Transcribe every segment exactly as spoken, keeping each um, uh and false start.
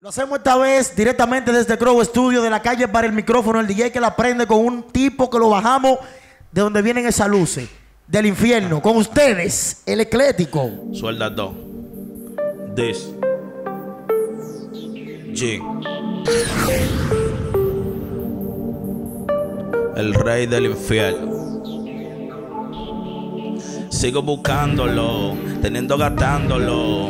Lo hacemos esta vez directamente desde Crow Studio, de la calle para el micrófono. El D J que la prende con un tipo que lo bajamos de donde vienen esas luces, del infierno. Con ustedes, el eclético. Suelda dos. This. G. El rey del infierno. Sigo buscándolo, teniendo gastándolo.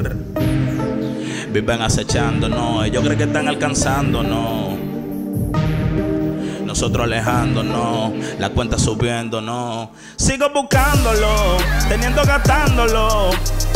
Viven acechándonos, ellos creen que están alcanzándonos. Nosotros alejándonos, la cuenta subiéndonos. Sigo buscándolo, teniendo gastándolo.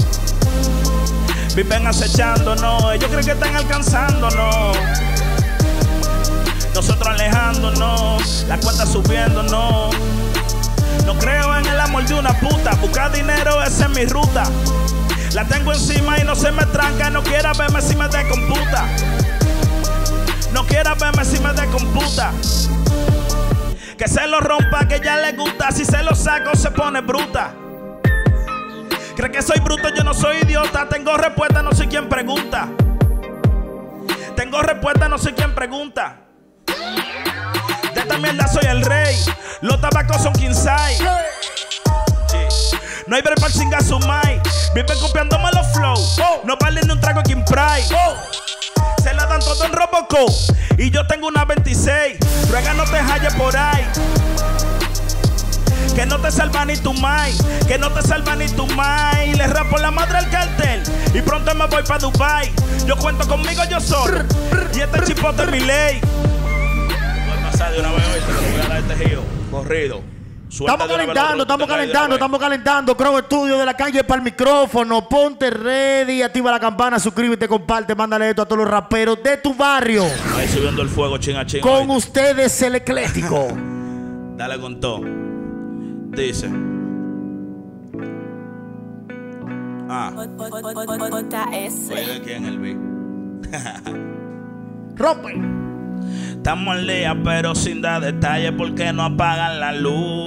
Viven acechándonos, ellos creen que están alcanzándonos. Nosotros alejándonos, la cuenta subiéndonos. No creo en el amor de una puta, buscar dinero, esa es mi ruta. La tengo encima y no se me tranca. No quiera verme si me descomputa. No quiera verme si me descomputa. Que se lo rompa, que ya le gusta. Si se lo saco se pone bruta. Cree que soy bruto, yo no soy idiota. Tengo respuesta, no sé quién pregunta. Tengo respuesta, no sé quién pregunta. De esta mierda soy el rey. Los tabacos son Kinsai. No hay break para el singasumai. Viven copiándome los flow. No valen ni un trago King Pride. Se la dan todo en Robocop. Y yo tengo una veintiséis. Ruega no te halles por ahí. Que no te salva ni tu mai. Que no te salva ni tu mai. Le rapo la madre al cartel. Y pronto me voy para Dubai. Yo cuento conmigo yo solo. Y este chipote es mi ley. Voy a pasar de una vez hoy. Se lo voy a dar este giro. Corrido. Estamos calentando, estamos calentando, estamos calentando. Crow Studio, de la calle para el micrófono. Ponte ready, activa la campana, suscríbete, comparte, mándale esto a todos los raperos de tu barrio. Ahí subiendo el fuego, chinga chinga. Con ustedes, el eclético. Dale con todo. Dice. Ah. Oye, ¿quién es el beat? Rompe. Estamos en día pero sin dar detalles porque no apagan la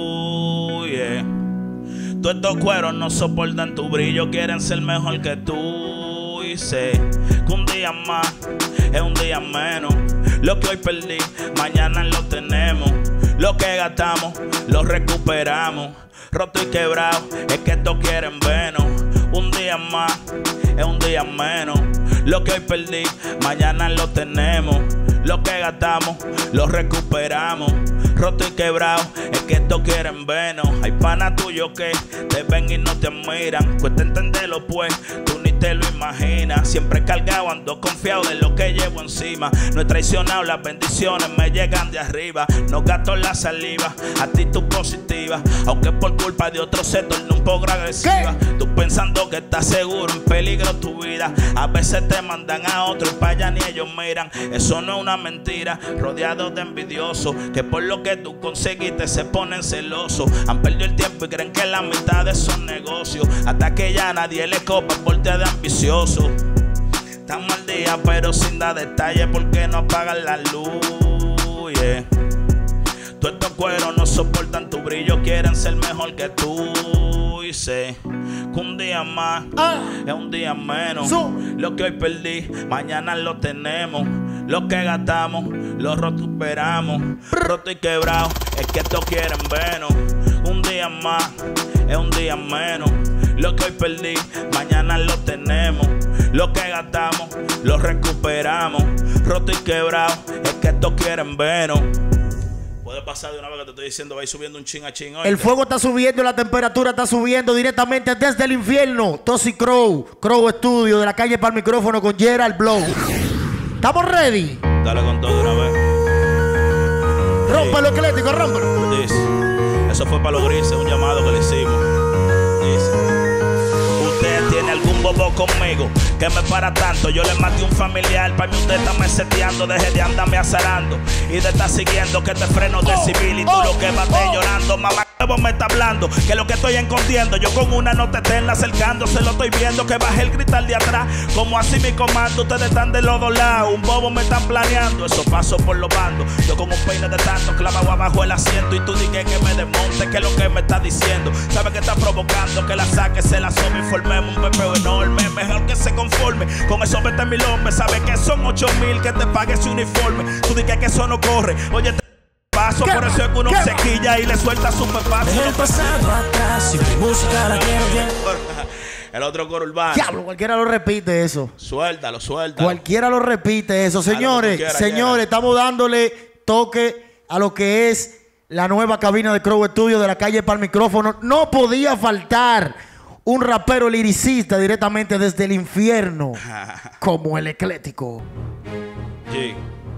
luz, yeah. Todos estos cueros no soportan tu brillo, quieren ser mejor que tú. Y sé que un día más es un día menos. Lo que hoy perdí, mañana lo tenemos. Lo que gastamos, lo recuperamos. Roto y quebrado, es que estos quieren vernos. Un día más es un día menos. Lo que hoy perdí, mañana lo tenemos. Lo que gastamos, lo recuperamos. Roto y quebrado, es que estos quieren vernos. Hay panas tuyos que te ven y no te admiran. Cuesta entenderlo pues, tú ni te lo imaginas. Siempre cargado, ando confiado de lo que llevo encima. No he traicionado, las bendiciones me llegan de arriba. No gasto la saliva, actitud positiva. Aunque por culpa de otro se torna un poco agresiva. ¿Qué? Tú pensando que estás seguro, en peligro tu vida. A veces te mandan a otro y para allá ni ellos miran. Eso no es una mentira, rodeados de envidiosos que por lo que tú conseguiste se ponen celosos. Han perdido el tiempo y creen que la mitad de son negocios. Hasta que ya nadie le copa porte de ambicioso. Estamos al día pero sin dar detalles porque no apagan la luz, yeah. Todos estos cueros no soportan tu brillo, quieren ser mejor que tú. Y sé que un día más ah. es un día menos. So. Lo que hoy perdí, mañana lo tenemos. Lo que gastamos, lo recuperamos. Roto y quebrado, es que estos quieren vernos. Un día más es un día menos. Lo que hoy perdí, mañana lo tenemos. Lo que gastamos, lo recuperamos. Roto y quebrado, es que estos quieren vernos. Puede pasar de una vez que te estoy diciendo, va a ir subiendo un chin a chin hoy. El fuego está subiendo, la temperatura está subiendo directamente desde el infierno. Tosi Crow, Crow Studio, de la calle para el micrófono con Gerald Blow. ¿Estamos ready? Dale con todo de una vez. Rompe lo eclético, rómpelo. Dice. Eso fue para los grises, un llamado que le hicimos. Dice. Usted tiene algún bobo conmigo que me para tanto. Yo le maté un familiar, para mí usted está me seteando. Deje de andarme azarando y de estar siguiendo que te freno de civil y tú lo que vas llorando, mamá. me está hablando, que lo que estoy escondiendo. Yo con una nota eterna acercándose, lo estoy viendo, que bajé el gritar de atrás. Como así mi comando, ustedes están de los dos lados. Un bobo me están planeando, eso pasó por los bandos. Yo con un peine de tanto clavado abajo el asiento. Y tú dije que me desmonte, que es lo que me está diciendo. Sabe que está provocando, que la saque, se la sobe y formemos un pepeo enorme. Mejor que se conforme con esos veinte mil hombres. Sabe que son ocho mil que te pague ese uniforme. Tú dije que eso no corre, oye te paso, por eso es que uno se quilla y le suelta su pepazo. El pasado atrás y mi música la quiero bien. El otro coro urbano. Diablo, cualquiera lo repite eso. Suéltalo, suéltalo. Cualquiera lo repite eso. Señores, quieras, señores, quiera. estamos dándole toque a lo que es la nueva cabina de Crow Studio de la calle para el micrófono. No podía faltar un rapero liricista directamente desde el infierno, como el Eclético. Sí.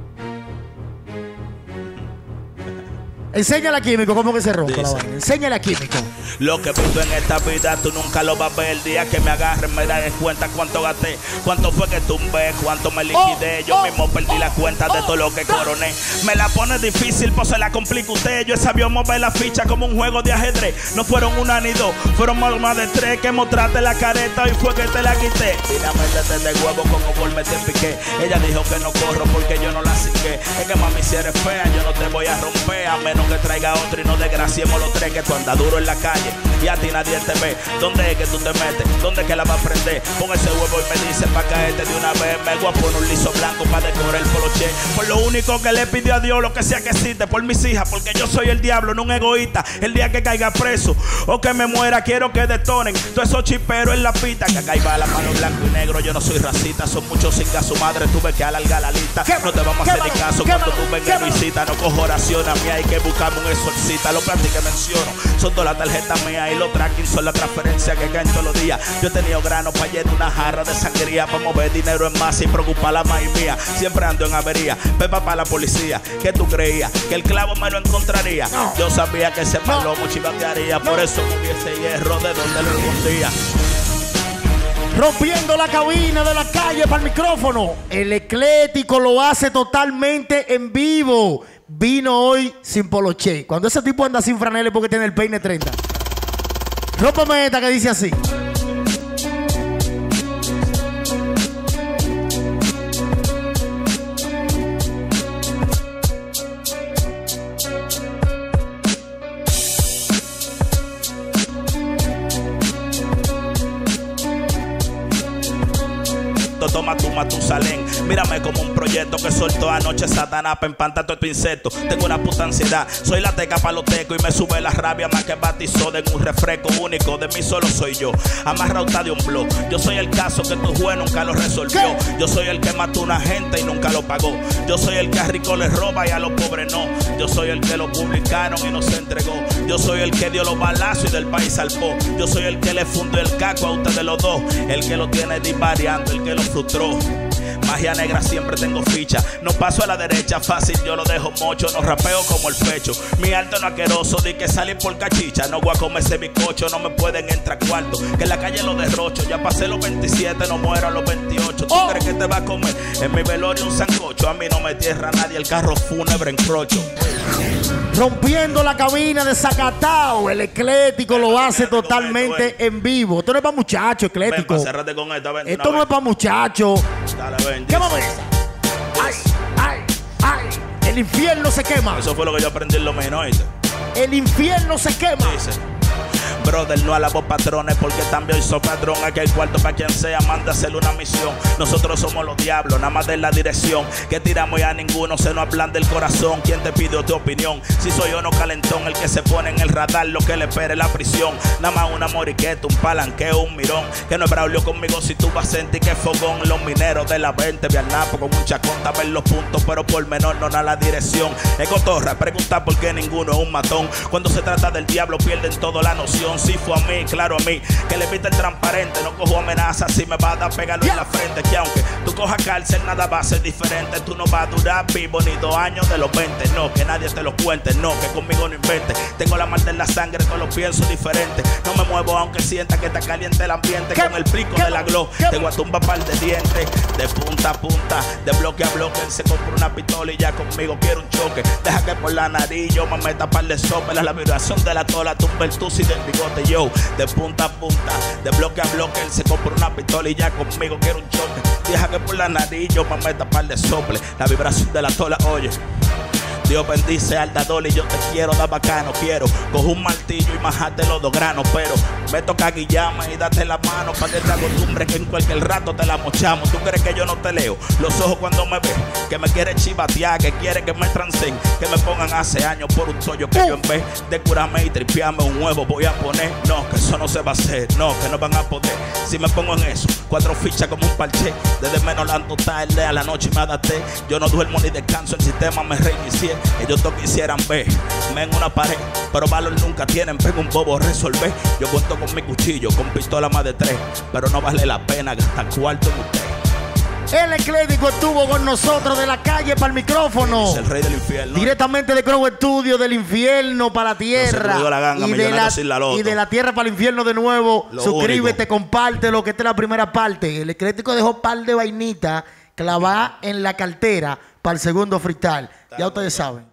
Enséñale a Químico cómo que se rompe Dice. la vaina. Enséñale a Químico. Lo que vivo en esta vida tú nunca lo vas a ver. El día que me agarren me daré cuenta cuánto gasté, cuánto fue que tumbé, cuánto me liquidé. Yo oh, mismo perdí oh, la cuenta de oh, todo lo que coroné. Me la pone difícil, pues se la complica usted. Yo sabía mover la ficha como un juego de ajedrez. No fueron una ni dos, fueron más de tres. Que mostraste la careta y fue que te la quité. Mira, métete de huevo como gol me te piqué. Ella dijo que no corro porque yo no la cinqué. Es que mami si eres fea yo no te voy a romper, a menos que traiga otro y no desgraciemos los tres. Que tú andas duro en la calle y a ti nadie te ve. ¿Dónde es que tú te metes? ¿Dónde es que la vas a prender? Con ese huevo y me dice pa' caerte de una vez. Me voy a poner un liso blanco para decorar el poloche. Por lo único que le pidió a Dios, lo que sea que existe, por mis hijas, porque yo soy el diablo, no un egoísta. El día que caiga preso o que me muera, quiero que detonen todos esos chiperos en la pista. Que acá iba la mano blanco y negro, yo no soy racista. Son muchos sin que su madre tuve que alargar la lista. No te vamos a hacer ni caso cuando tú vengas y visita. No cojo oración a mí, hay que buscarme un exorcista. Los planes que menciono son todas las tarjetas mías y los tracking son la transferencia que caen todos los días. Yo he tenido grano para llenar una jarra de sangría, para mover dinero en masa y preocupar la maíz mía. Siempre ando en avería, pepa para la policía. ¿Qué tú creías? ¿Que el clavo me lo encontraría? No. Yo sabía que ese palomo chivatearía, no. Por eso moví ese hierro de donde lo escondía. Rompiendo la cabina de la calle para el micrófono. El Eclético lo hace totalmente en vivo. Vino hoy sin poloche. Cuando ese tipo anda sin franeles porque tiene el peine treinta. Rómpame esta que dice así. Toma tu Matusalén, mírame como un proyecto que soltó anoche Satanás para empantar todo tu insecto. Tengo una puta ansiedad, soy la teca paloteco y me sube la rabia más que batizó de un refresco único. De mí solo soy yo, amarrauta de un blog. Yo soy el caso que tu juez nunca lo resolvió. Yo soy el que mató a una gente y nunca lo pagó. Yo soy el que a rico le roba y a los pobres no. Yo soy el que lo publicaron y no se entregó. Yo soy el que dio los balazos y del país salvó. Yo soy el que le fundó el caco a ustedes los dos. El que lo tiene disvariando, el que lo frustró. Magia negra siempre tengo ficha. No paso a la derecha fácil, yo lo dejo mocho. No rapeo como el pecho. Mi alto no asqueroso, di que salen por cachicha. No voy a comer ese bizcocho, no me pueden entrar cuarto. Que en la calle lo derrocho. Ya pasé los veintisiete, no muero a los veintiocho. ¿Tú oh. crees que te va a comer en mi velorio un sancocho? A mí no me tierra nadie, el carro fúnebre en crocho. Rompiendo la cabina de Zacatao, el Eclético lo hace totalmente en vivo. Esto no es para muchachos, Eclético. Ven, pa, con esta, ven, esto no es para muchachos. Dale, ven. ¿Qué vamos a ver? Ay, ay, ay. El infierno se quema. Eso fue lo que yo aprendí en lo menos. El infierno se quema. Dice. Brother, no a la voz patrones porque también soy patrón. Aquí hay cuarto para quien sea, mándaselo una misión. Nosotros somos los diablos, nada más de la dirección. Que tiramos y a ninguno se nos hablan del corazón. ¿Quién te pide tu opinión? Si soy yo no calentón, el que se pone en el radar, lo que le espere la prisión. Nada más una moriqueta, un palanqueo, un mirón. Que no es Braulio conmigo si tú vas a sentir que es fogón. Los mineros de la veinte, Vialnapo con un chacón, ver los puntos, pero por menor no da la dirección. Es cotorra, pregunta por qué ninguno es un matón. Cuando se trata del diablo pierden toda la noción. Don Sifo a mí, claro a mí, que le evita el transparente. No cojo amenazas si me va a dar pegarlo yeah. en la frente. Que aunque tú cojas cárcel, nada va a ser diferente. Tú no vas a durar vivo ni dos años de los veinte. No, que nadie te lo cuente, no, que conmigo no invente. Tengo la maldad en la sangre, todo lo pienso diferente. No me muevo aunque sienta que está caliente el ambiente. Con el plico de la glow, tengo a tumba par de dientes. De punta a punta, de bloque a bloque. Él se compra una pistola y ya conmigo quiere un choque. Deja que por la nariz yo me meta par de soplas. La vibración de la tola, tumba el tusi del bigote yo. De punta a punta, de bloque a bloque. Él se compra una pistola y ya conmigo quiere un choque. Deja que por la nariz yo me meta par de soples. La vibración de la tola, oye. Dios bendice al dador y yo te quiero, da bacano, quiero. Cojo un martillo y majarte los dos granos, pero me toca guillarme y darte la mano para que te acostumbres que en cualquier rato te la mochamos. ¿Tú crees que yo no te leo los ojos cuando me ves? Que me quiere chivatear, que quiere que me trancen, que me pongan hace años por un tollo que yo en vez de curarme y tripearme un huevo voy a poner. No, que eso no se va a hacer, no, que no van a poder. Si me pongo en eso, cuatro fichas como un parche. Desde menos la tarde a la noche me adapté. Yo no duermo ni descanso, el sistema me reinicié. Ellos todos quisieran ver, me en una pared, pero valor nunca tienen, pego un bobo resolver. Yo cuento con mi cuchillo, con pistola más de tres, pero no vale la pena gastar cuarto en usted. El Eclético estuvo con nosotros de la calle para el micrófono. Es el rey del infierno. Directamente de Crow Studio, del infierno para la tierra. No la ganga, y, de la, sin la y de la tierra para el infierno de nuevo. Lo Suscríbete, único. comparte lo que esta es la primera parte. El Eclético dejó par de vainitas clavadas en la cartera para el segundo freestyle. Ya ustedes saben.